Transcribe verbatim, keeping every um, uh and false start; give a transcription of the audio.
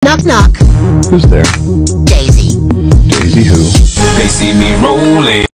Knock knock. Who's there? Daisy. Daisy who? They see me rolling.